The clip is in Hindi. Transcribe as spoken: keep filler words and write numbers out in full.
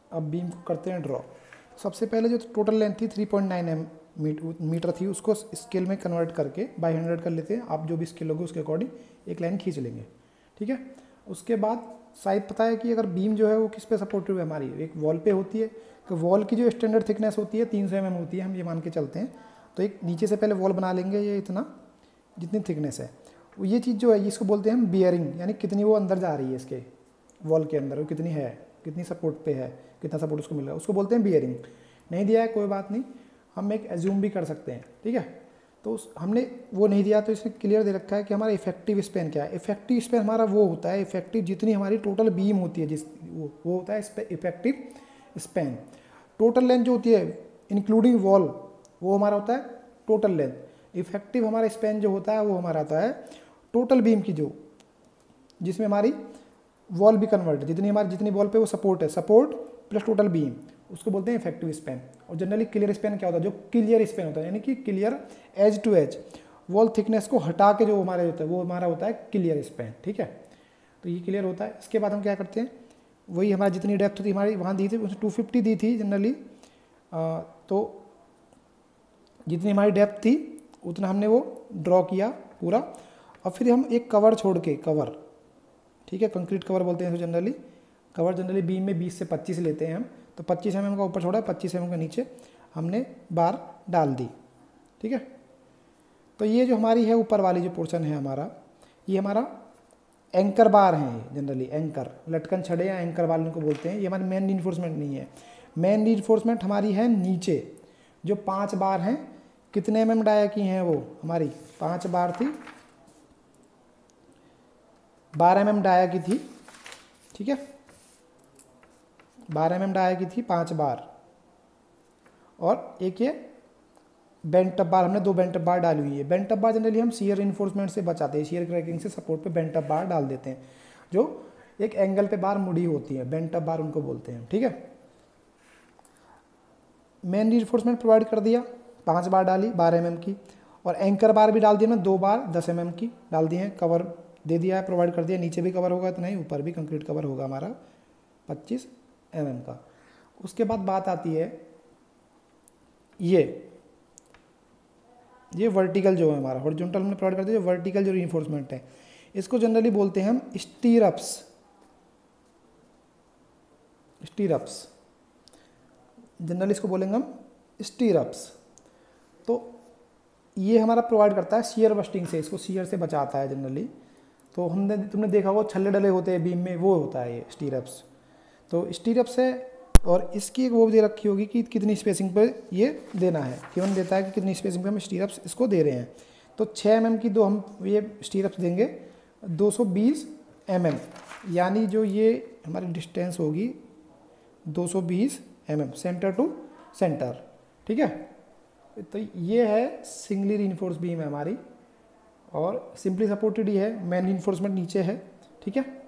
अब बीम को करते हैं ड्रॉ। सबसे पहले जो टोटल लेंथ थी three point nine m meter थी, उसको स्केल में कन्वर्ट करके बाई हंड्रेड कर लेते हैं। आप जो भी स्केल लोगे उसके अकॉर्डिंग एक लाइन खींच लेंगे, ठीक है। उसके बाद साइड पता है कि अगर बीम जो है वो किस पे सपोर्टिव है हमारी, एक वॉल पे होती है, तो वॉल की जो स्टैंडर्ड थिकनेस होती है तीन सौ एम एम होती है, हम ये मान के चलते हैं। तो एक नीचे से पहले वॉल बना लेंगे, ये इतना जितनी थिकनेस है, ये चीज़ जो है इसको बोलते हैं हम बियरिंग, यानी कितनी वो अंदर जा रही है इसके वॉल के अंदर, वो कितनी है, कितनी सपोर्ट पे है, कितना सपोर्ट उसको मिल रहा है, उसको बोलते हैं बियरिंग। नहीं दिया है कोई बात नहीं, हम एक एज्यूम भी कर सकते हैं, ठीक है। तो उस हमने वो नहीं दिया तो इसने क्लियर दे रखा है कि हमारा इफेक्टिव स्पैन क्या है। इफेक्टिव स्पैन हमारा वो होता है, इफेक्टिव जितनी हमारी टोटल बीम होती है जिस वो, वो होता है इफेक्टिव स्पैन। टोटल लेंथ जो होती है इंक्लूडिंग वॉल, वो हमारा होता है टोटल लेंथ। इफेक्टिव हमारा स्पैन जो होता है वो हमारा आता है टोटल बीम की, जो जिसमें हमारी वॉल भी कन्वर्ट, जितनी हमारी जितनी वॉल पे वो सपोर्ट है, सपोर्ट प्लस टोटल बीम, उसको बोलते हैं इफेक्टिव स्पैन। और जनरली क्लियर स्पैन क्या होता है, जो क्लियर स्पैन होता है, यानी कि clear edge to edge, wall thickness को हटा के जो हमारे होता है वो हमारा होता है क्लियर स्पैन, ठीक है। तो ये क्लियर होता है। इसके बाद हम क्या करते हैं, वही हमारी जितनी डेप्थ थी हमारी वहाँ दी थी, उसने टू फिफ्टी दी थी जनरली, तो जितनी हमारी डेप्थ थी उतना हमने वो ड्रॉ किया पूरा। और फिर हम एक कवर छोड़ के, कवर, ठीक है, कंक्रीट कवर बोलते हैं जनरली, कवर जनरली बीम में बीस से पच्चीस लेते हैं हम, तो पच्चीस एम एम का ऊपर छोड़ा, पच्चीस एम एम के नीचे हमने बार डाल दी, ठीक है। तो ये जो हमारी है ऊपर वाली जो पोर्शन है हमारा, ये हमारा एंकर बार है, जनरली एंकर, लटकन छड़े या एंकर बार इनको बोलते हैं। ये हमारी मेन रीइंफोर्समेंट नहीं है। मेन रीइंफोर्समेंट हमारी है नीचे, जो पाँच बार हैं, कितने एम एम डाया की हैं वो हमारी, पाँच बार थी, बारह एम एम डाया की थी, ठीक है, बारह एम एम डाया की थी पाँच बार, और एक ये बेंट टप बार, हमने दो बेंट टप बार डाली हुई है। बेंट टप बार जनरली हम शियर इन्फोर्समेंट से बचाते हैं, शियर क्रैकिंग से सपोर्ट पे बेंट टप बार डाल देते हैं, जो एक एंगल पे बार मुड़ी होती है, बेंट टप बार उनको बोलते हैं, ठीक है। मेन रीइंफोर्समेंट प्रोवाइड कर दिया, पाँच बार डाली बारह एम एम की, और एंकर बार भी डाल दिया मैं दो बार दस एम एम की डाल दी है, कवर दे दिया है, प्रोवाइड कर दिया, नीचे भी कवर होगा तो नहीं, ऊपर भी कंक्रीट कवर होगा हमारा पच्चीस एम एम का। उसके बाद बात आती है ये ये वर्टिकल जो है हमारा, हॉरिजॉन्टल हमने प्रोवाइड कर दिया, जो वर्टिकल जो रीइंफोर्समेंट है, इसको जनरली बोलते हैं हम स्टीरअप्स, स्टीरअप्स जनरली इसको बोलेंगे हम स्टीरअप्स। तो ये हमारा प्रोवाइड करता है शियर बस्टिंग से, इसको शियर से बचाता है जनरली। तो हमने तुमने देखा होगा छल्ले डले होते हैं बीम में, वो होता है ये स्टीरअप्स। तो स्टीरअप्स है, और इसकी एक वो भी दे रखी होगी कि कितनी स्पेसिंग पे ये देना है, केवल देता है कि कितनी स्पेसिंग पे हम स्टीरअप्स इसको दे रहे हैं। तो छः एम एम की दो हम ये स्टीरअप्स देंगे, दो सौ बीस एम एम, यानी जो ये हमारी डिस्टेंस होगी दो सौ बीस m m centre to centre, ठीक है। तो ये है सिंगली रीइंफोर्स बीम है हमारी, और सिंपली सपोर्टेड ही है, मेन रीइंफोर्समेंट नीचे है, ठीक है।